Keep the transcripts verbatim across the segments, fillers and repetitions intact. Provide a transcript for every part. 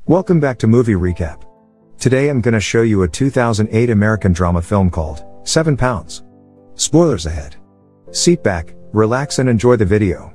Welcome back to Movie Recap. Today I'm gonna show you a two thousand eight American drama film called Seven Pounds. Spoilers ahead. Sit back, relax and enjoy the video.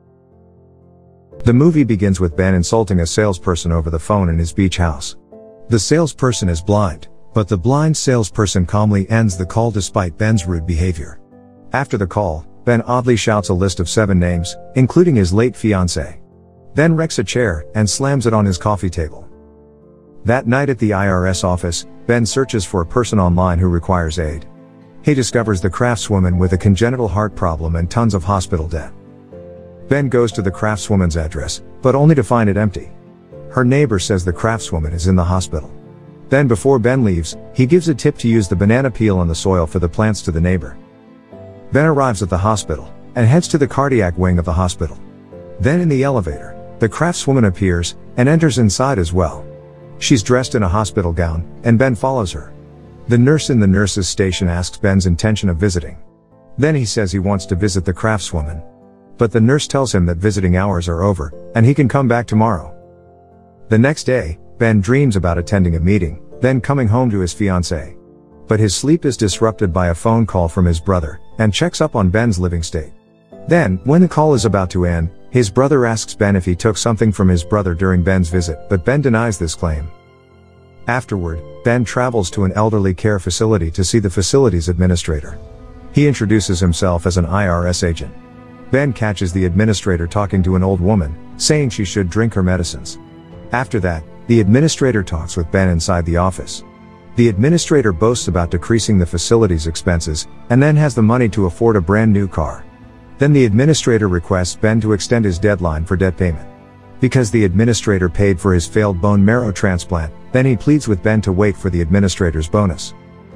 The movie begins with Ben insulting a salesperson over the phone in his beach house. The salesperson is blind, but the blind salesperson calmly ends the call despite Ben's rude behavior. After the call, Ben oddly shouts a list of seven names, including his late fiancée. Then wrecks a chair and slams it on his coffee table. That night at the I R S office, Ben searches for a person online who requires aid. He discovers the craftswoman with a congenital heart problem and tons of hospital debt. Ben goes to the craftswoman's address, but only to find it empty. Her neighbor says the craftswoman is in the hospital. Then before Ben leaves, he gives a tip to use the banana peel on the soil for the plants to the neighbor. Ben arrives at the hospital, and heads to the cardiac wing of the hospital. Then in the elevator, the craftswoman appears, and enters inside as well. She's dressed in a hospital gown, and Ben follows her. The nurse in the nurse's station asks Ben's intention of visiting. Then he says he wants to visit the craftswoman. But the nurse tells him that visiting hours are over, and he can come back tomorrow. The next day, Ben dreams about attending a meeting, then coming home to his fiancée. But his sleep is disrupted by a phone call from his brother, and checks up on Ben's living state. Then, when the call is about to end, his brother asks Ben if he took something from his brother during Ben's visit, but Ben denies this claim. Afterward, Ben travels to an elderly care facility to see the facility's administrator. He introduces himself as an I R S agent. Ben catches the administrator talking to an old woman, saying she should drink her medicines. After that, the administrator talks with Ben inside the office. The administrator boasts about decreasing the facility's expenses, and then has the money to afford a brand new car. Then the administrator requests Ben to extend his deadline for debt payment. Because the administrator paid for his failed bone marrow transplant, then he pleads with Ben to wait for the administrator's bonus.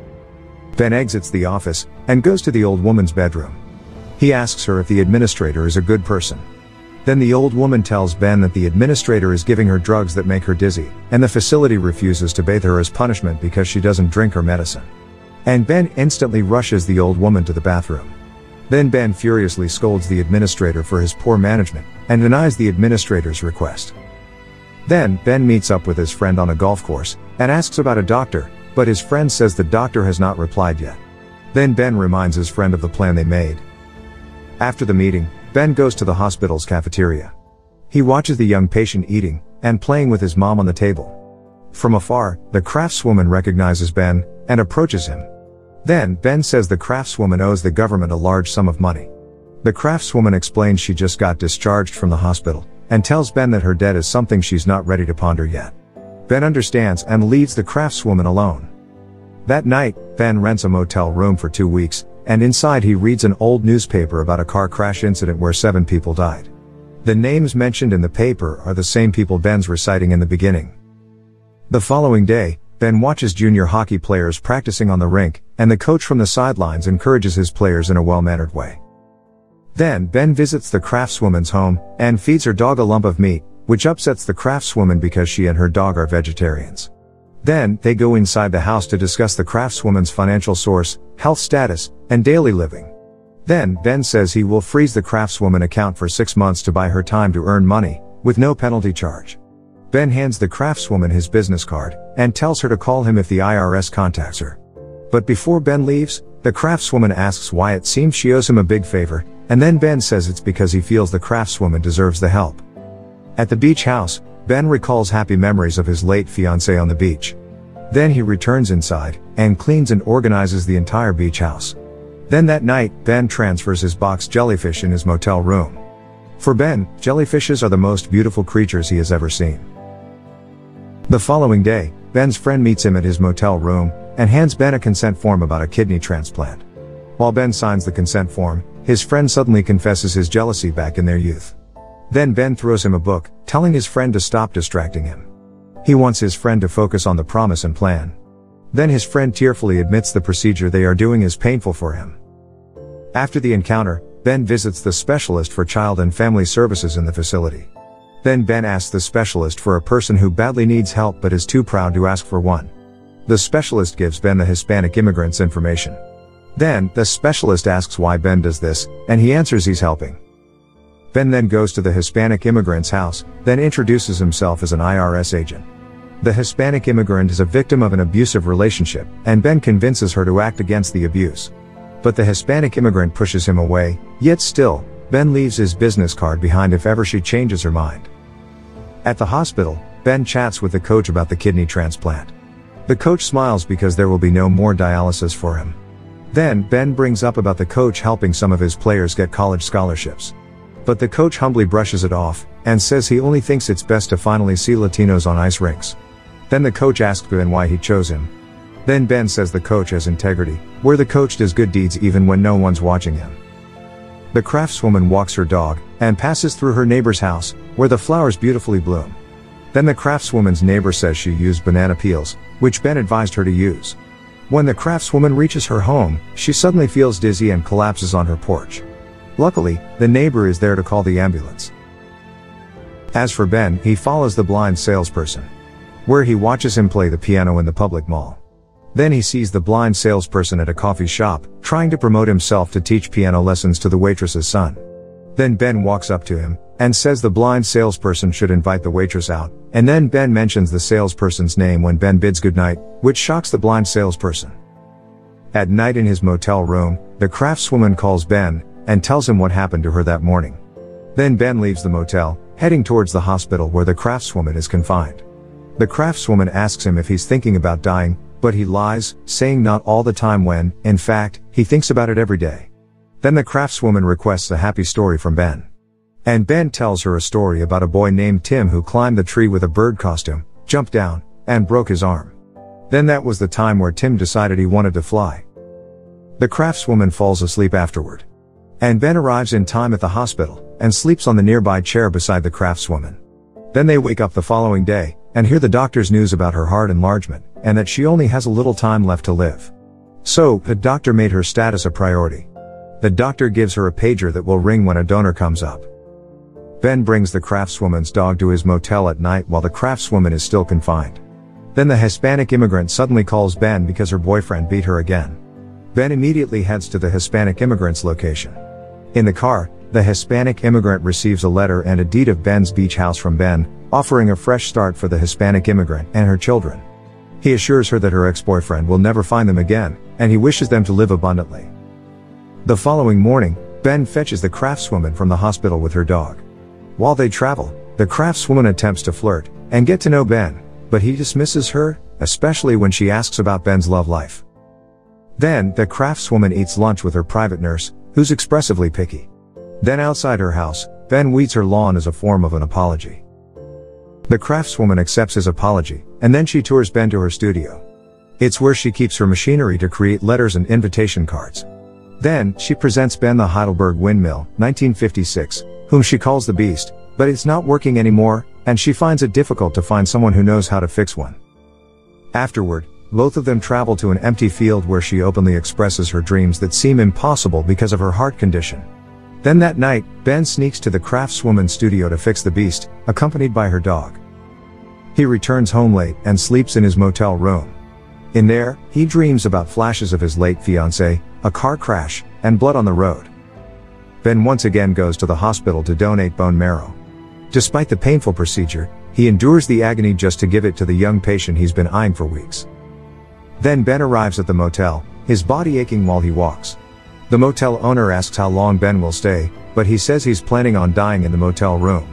Ben exits the office, and goes to the old woman's bedroom. He asks her if the administrator is a good person. Then the old woman tells Ben that the administrator is giving her drugs that make her dizzy, and the facility refuses to bathe her as punishment because she doesn't drink her medicine. And Ben instantly rushes the old woman to the bathroom. Then Ben furiously scolds the administrator for his poor management, and denies the administrator's request. Then, Ben meets up with his friend on a golf course, and asks about a doctor, but his friend says the doctor has not replied yet. Then Ben reminds his friend of the plan they made. After the meeting, Ben goes to the hospital's cafeteria. He watches the young patient eating, and playing with his mom on the table. From afar, the craftswoman recognizes Ben, and approaches him. Then, Ben says the craftswoman owes the government a large sum of money. The craftswoman explains she just got discharged from the hospital, and tells Ben that her debt is something she's not ready to ponder yet. Ben understands and leaves the craftswoman alone. That night, Ben rents a motel room for two weeks, and inside he reads an old newspaper about a car crash incident where seven people died. The names mentioned in the paper are the same people Ben's reciting in the beginning. The following day, Ben watches junior hockey players practicing on the rink, and the coach from the sidelines encourages his players in a well-mannered way. Then, Ben visits the craftswoman's home, and feeds her dog a lump of meat, which upsets the craftswoman because she and her dog are vegetarians. Then, they go inside the house to discuss the craftswoman's financial source, health status, and daily living. Then, Ben says he will freeze the craftswoman account for six months to buy her time to earn money, with no penalty charge. Ben hands the craftswoman his business card, and tells her to call him if the I R S contacts her. But before Ben leaves, the craftswoman asks why it seems she owes him a big favor, and then Ben says it's because he feels the craftswoman deserves the help. At the beach house, Ben recalls happy memories of his late fiancée on the beach. Then he returns inside, and cleans and organizes the entire beach house. Then that night, Ben transfers his box jellyfish in his motel room. For Ben, jellyfishes are the most beautiful creatures he has ever seen. The following day, Ben's friend meets him at his motel room, and hands Ben a consent form about a kidney transplant. While Ben signs the consent form, his friend suddenly confesses his jealousy back in their youth. Then Ben throws him a book, telling his friend to stop distracting him. He wants his friend to focus on the promise and plan. Then his friend tearfully admits the procedure they are doing is painful for him. After the encounter, Ben visits the specialist for child and family services in the facility. Then Ben asks the specialist for a person who badly needs help but is too proud to ask for one. The specialist gives Ben the Hispanic immigrant's information. Then, the specialist asks why Ben does this, and he answers he's helping. Ben then goes to the Hispanic immigrant's house, then introduces himself as an I R S agent. The Hispanic immigrant is a victim of an abusive relationship, and Ben convinces her to act against the abuse. But the Hispanic immigrant pushes him away, yet still, Ben leaves his business card behind if ever she changes her mind. At the hospital, Ben chats with the coach about the kidney transplant. The coach smiles because there will be no more dialysis for him. Then, Ben brings up about the coach helping some of his players get college scholarships. But the coach humbly brushes it off, and says he only thinks it's best to finally see Latinos on ice rinks. Then the coach asks Ben why he chose him. Then Ben says the coach has integrity, where the coach does good deeds even when no one's watching him. The craftswoman walks her dog, and passes through her neighbor's house, where the flowers beautifully bloom. Then the craftswoman's neighbor says she used banana peels, which Ben advised her to use. When the craftswoman reaches her home, she suddenly feels dizzy and collapses on her porch. Luckily, the neighbor is there to call the ambulance. As for Ben, he follows the blind salesperson, where he watches him play the piano in the public mall. Then he sees the blind salesperson at a coffee shop, trying to promote himself to teach piano lessons to the waitress's son. Then Ben walks up to him, and says the blind salesperson should invite the waitress out, and then Ben mentions the salesperson's name when Ben bids goodnight, which shocks the blind salesperson. At night in his motel room, the craftswoman calls Ben, and tells him what happened to her that morning. Then Ben leaves the motel, heading towards the hospital where the craftswoman is confined. The craftswoman asks him if he's thinking about dying, but he lies, saying not all the time when, in fact, he thinks about it every day. Then the craftswoman requests a happy story from Ben. And Ben tells her a story about a boy named Tim who climbed the tree with a bird costume, jumped down, and broke his arm. Then that was the time where Tim decided he wanted to fly. The craftswoman falls asleep afterward. And Ben arrives in time at the hospital, and sleeps on the nearby chair beside the craftswoman. Then they wake up the following day, and hear the doctor's news about her heart enlargement, and that she only has a little time left to live. So, the doctor made her status a priority. The doctor gives her a pager that will ring when a donor comes up. Ben brings the craftswoman's dog to his motel at night while the craftswoman is still confined. Then the Hispanic immigrant suddenly calls Ben because her boyfriend beat her again. Ben immediately heads to the Hispanic immigrant's location. In the car, the Hispanic immigrant receives a letter and a deed of Ben's beach house from Ben, offering a fresh start for the Hispanic immigrant and her children. He assures her that her ex-boyfriend will never find them again, and he wishes them to live abundantly. The following morning, Ben fetches the craftswoman from the hospital with her dog. While they travel, the craftswoman attempts to flirt and get to know Ben, but he dismisses her, especially when she asks about Ben's love life. Then, the craftswoman eats lunch with her private nurse, who's expressively picky. Then outside her house, Ben weeds her lawn as a form of an apology. The craftswoman accepts his apology, and then she tours Ben to her studio. It's where she keeps her machinery to create letters and invitation cards. Then, she presents Ben the Heidelberg windmill, nineteen fifty-six, whom she calls the Beast, but it's not working anymore, and she finds it difficult to find someone who knows how to fix one. Afterward, both of them travel to an empty field where she openly expresses her dreams that seem impossible because of her heart condition. Then that night, Ben sneaks to the craftswoman's studio to fix the Beast, accompanied by her dog. He returns home late and sleeps in his motel room. In there, he dreams about flashes of his late fiancée, a car crash, and blood on the road. Ben once again goes to the hospital to donate bone marrow. Despite the painful procedure, he endures the agony just to give it to the young patient he's been eyeing for weeks. Then Ben arrives at the motel, his body aching while he walks. The motel owner asks how long Ben will stay, but he says he's planning on dying in the motel room.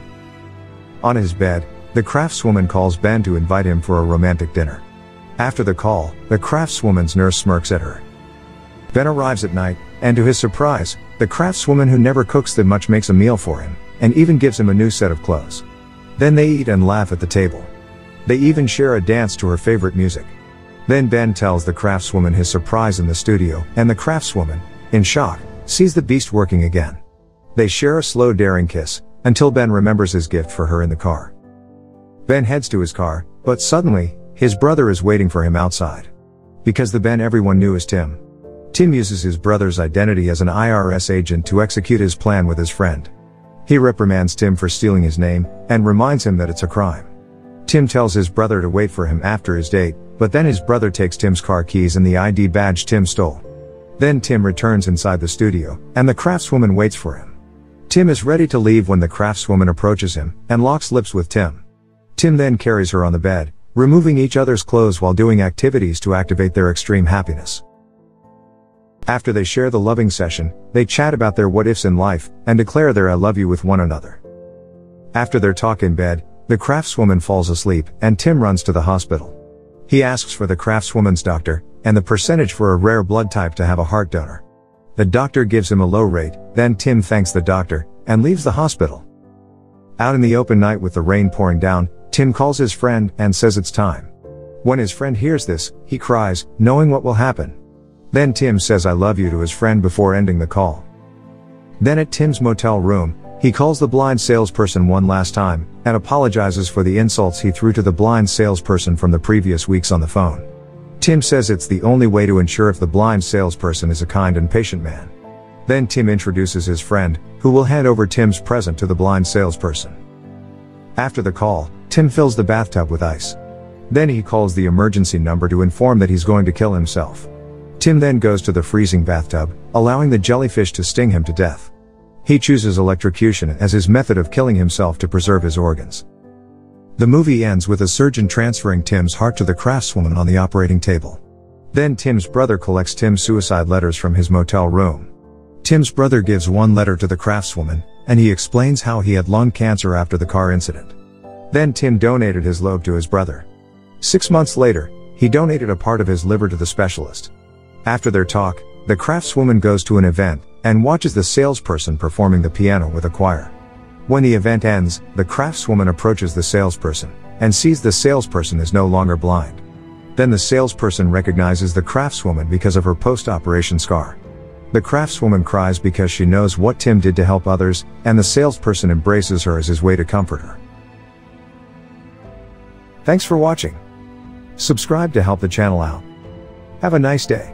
On his bed, the craftswoman calls Ben to invite him for a romantic dinner. After the call, the craftswoman's nurse smirks at her. Ben arrives at night, and to his surprise, the craftswoman who never cooks that much makes a meal for him, and even gives him a new set of clothes. Then they eat and laugh at the table. They even share a dance to her favorite music. Then Ben tells the craftswoman his surprise in the studio, and the craftswoman, in shock, sees the Beast working again. They share a slow daring kiss, until Ben remembers his gift for her in the car. Ben heads to his car, but suddenly, his brother is waiting for him outside. Because the Ben everyone knew is Tim. Tim uses his brother's identity as an I R S agent to execute his plan with his friend. He reprimands Tim for stealing his name, and reminds him that it's a crime. Tim tells his brother to wait for him after his date, but then his brother takes Tim's car keys and the I D badge Tim stole. Then Tim returns inside the studio, and the craftswoman waits for him. Tim is ready to leave when the craftswoman approaches him, and locks lips with Tim. Tim then carries her on the bed, removing each other's clothes while doing activities to activate their extreme happiness. After they share the loving session, they chat about their what-ifs in life, and declare their I love you with one another. After their talk in bed, the craftswoman falls asleep, and Tim runs to the hospital. He asks for the craftswoman's doctor, and the percentage for a rare blood type to have a heart donor. The doctor gives him a low rate, then Tim thanks the doctor, and leaves the hospital. Out in the open night with the rain pouring down, Tim calls his friend, and says it's time. When his friend hears this, he cries, knowing what will happen. Then Tim says I love you to his friend before ending the call. Then at Tim's motel room, he calls the blind salesperson one last time, and apologizes for the insults he threw to the blind salesperson from the previous weeks on the phone. Tim says it's the only way to ensure if the blind salesperson is a kind and patient man. Then Tim introduces his friend, who will hand over Tim's present to the blind salesperson. After the call, Tim fills the bathtub with ice. Then he calls the emergency number to inform that he's going to kill himself. Tim then goes to the freezing bathtub, allowing the jellyfish to sting him to death. He chooses electrocution as his method of killing himself to preserve his organs. The movie ends with a surgeon transferring Tim's heart to the craftswoman on the operating table. Then Tim's brother collects Tim's suicide letters from his motel room. Tim's brother gives one letter to the craftswoman, and he explains how he had lung cancer after the car incident. Then Tim donated his lobe to his brother. Six months later, he donated a part of his liver to the specialist. After their talk, the craftswoman goes to an event, and watches the salesperson performing the piano with a choir. When the event ends, the craftswoman approaches the salesperson, and sees the salesperson is no longer blind. Then the salesperson recognizes the craftswoman because of her post-operation scar. The craftswoman cries because she knows what Tim did to help others, and the salesperson embraces her as his way to comfort her. Thanks for watching. Subscribe to help the channel out. Have a nice day.